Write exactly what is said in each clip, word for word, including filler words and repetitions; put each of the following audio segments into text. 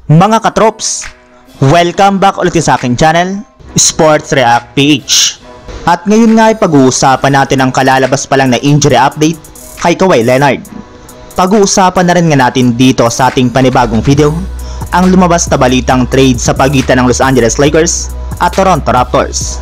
Mga katrops, welcome back ulit sa aking channel, Sports React P H. At ngayon nga ay pag-uusapan natin ang kalalabas pa lang na injury update kay Kawhi Leonard. Pag-uusapan na rin nga natin dito sa ating panibagong video ang lumabas na balitang trade sa pagitan ng Los Angeles Lakers at Toronto Raptors.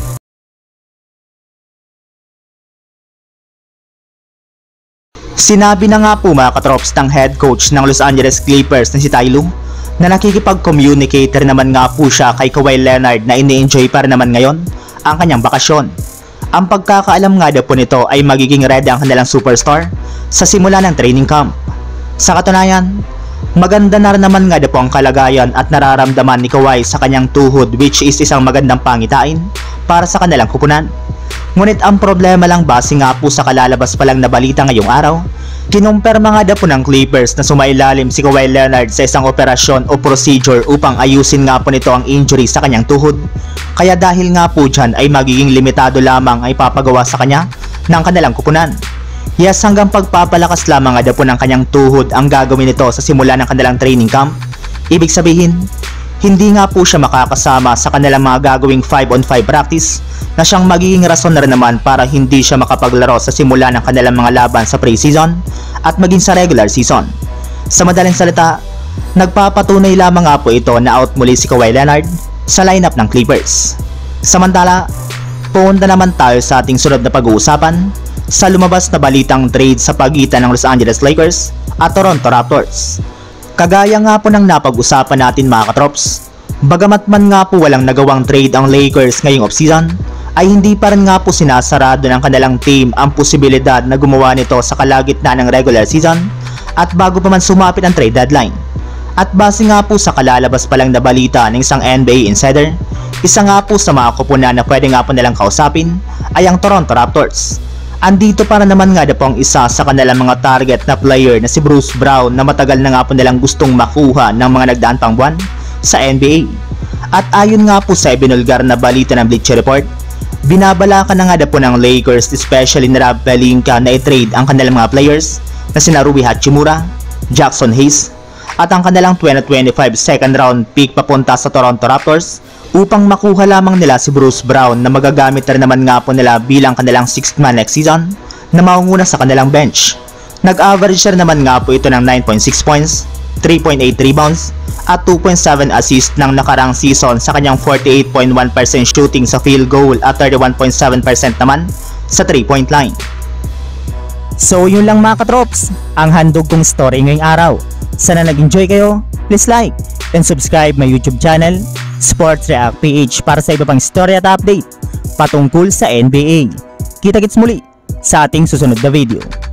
Sinabi na nga po mga katrops ng head coach ng Los Angeles Clippers na si Ty Lue na nakikipag-communicate rin naman nga po siya kay Kawhi Leonard na ini-enjoy pa rin naman ngayon ang kanyang bakasyon. Ang pagkakaalam nga daw po nito ay magiging ready ang kanilang superstar sa simula ng training camp. Sa katunayan, maganda na rin naman nga daw po ang kalagayan at nararamdaman ni Kawhi sa kanyang tuhod, which is isang magandang pangitain para sa kanilang kupunan. Ngunit ang problema lang base nga po sa kalalabas pa lang na balita ngayong araw, kinumpirma nga daw po ng Clippers na sumailalim si Kawhi Leonard sa isang operasyon o procedure upang ayusin nga po nito ang injury sa kanyang tuhod. Kaya dahil nga po dyan ay magiging limitado lamang ay papagawa sa kanya ng kanilang kupunan. Yes, hanggang pagpapalakas lamang nga daw po ng kanyang tuhod ang gagawin nito sa simula ng kanilang training camp. Ibig sabihin, hindi nga po siya makakasama sa kanilang mga gagawing five on five practice na siyang magiging rason na rin naman para hindi siya makapaglaro sa simula ng kanilang mga laban sa preseason at maging sa regular season. Sa madaling salita, nagpapatunay lamang nga po ito na out muli si Kawhi Leonard sa lineup ng Clippers. Samantala, punta naman tayo sa ating sunod na pag-uusapan sa lumabas na balitang trade sa pagitan ng Los Angeles Lakers at Toronto Raptors. Kagaya nga po ng napag-usapan natin mga katrops, bagamat man nga po walang nagawang trade ang Lakers ngayong offseason, ay hindi pa rin nga po sinasarado ng kanilang team ang posibilidad na gumawa nito sa kalagitnaan ng regular season at bago pa man sumapit ang trade deadline. At base nga po sa kalalabas pa lang na balita ng isang N B A insider, isa nga po sa mga kupunan na pwede nga po nilang kausapin ay ang Toronto Raptors. Andito para naman nga na po ang isa sa kanilang mga target na player na si Bruce Brown na matagal na nga po nilang gustong makuha ng mga nagdaan pang buwan sa N B A. At ayon nga po sa ibinulgar na balita ng Bleacher Report, binabalakan na nga na po ng Lakers, especially ni Rob Pelinka, na i-trade ang kanilang mga players na sina Rui Hachimura, Jackson Hayes at ang kanilang twenty twenty-five second round pick papunta sa Toronto Raptors upang makuha lamang nila si Bruce Brown na magagamit na rin naman nga po nila bilang kanilang sixth man next season na maunguna sa kanilang bench. Nag-average na naman nga po ito ng nine point six points, three point eight rebounds at two point seven assists ng nakarang season sa kanyang forty-eight point one percent shooting sa field goal at thirty-one point seven percent naman sa three point line. So yun lang mga katrops, ang handog kong story ngayong araw. Sana nag-enjoy kayo, please like and subscribe my YouTube channel, Sports React P H, para sa iba pang story at update patungkol sa N B A. Kita-kits muli sa ating susunod na video.